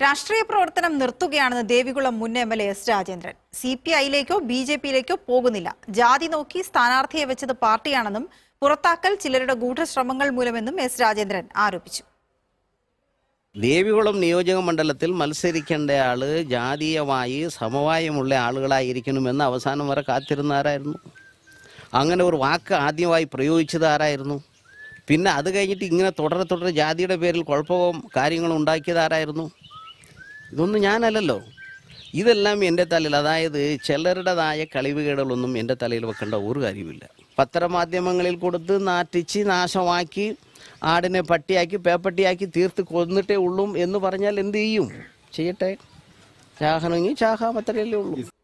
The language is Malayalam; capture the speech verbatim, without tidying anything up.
രാഷ്ട്രീയ പ്രവർത്തനം നിർത്തുകയാണെന്ന് ദേവികുളം മുൻ M L A S Rajendran. C P ഐയിലേക്കോ ബി ജെ പിയിലേക്കോ പോകുന്നില്ല. ജാതി നോക്കി സ്ഥാനാർത്ഥിയെ വെച്ചത് പാർട്ടിയാണെന്നും പുറത്താക്കൽ ചിലരുടെ ഗൂഢശ്രമങ്ങൾ മൂലമെന്നും എസ് രാജേന്ദ്രൻ ആരോപിച്ചു. ദേവികുളം നിയോജക മണ്ഡലത്തിൽ മത്സരിക്കേണ്ട ആള് ജാതീയമായി സമവായമുള്ള ആളുകളായിരിക്കണമെന്ന് അവസാനം വരെ കാത്തിരുന്ന ആരായിരുന്നു? അങ്ങനെ ഒരു വാക്ക് ആദ്യമായി പ്രയോഗിച്ചത് ആരായിരുന്നു? പിന്നെ അത് കഴിഞ്ഞിട്ട് ഇങ്ങനെ തുടരെ തുടരെ ജാതിയുടെ പേരിൽ കുഴപ്പവും കാര്യങ്ങളും ഉണ്ടാക്കിയത് ആരായിരുന്നു? ഇതൊന്നും ഞാനല്ലല്ലോ. ഇതെല്ലാം എൻ്റെ തലയിൽ, അതായത് ചിലരുടേതായ കളിവുകേടുകളൊന്നും എൻ്റെ തലയിൽ വെക്കേണ്ട ഒരു കാര്യമില്ല. പത്രമാധ്യമങ്ങളിൽ കൊടുത്ത് നാട്ടിച്ച് നാശമാക്കി ആടിനെ പട്ടിയാക്കി പേപ്പട്ടിയാക്കി തീർത്ത് കൊന്നിട്ടേ ഉള്ളൂ എന്ന് പറഞ്ഞാൽ എന്ത് ചെയ്യും? ചെയ്യട്ടെ, ചാഹണമെങ്കിൽ ചാഹാം, അത്രയല്ലേ ഉള്ളൂ.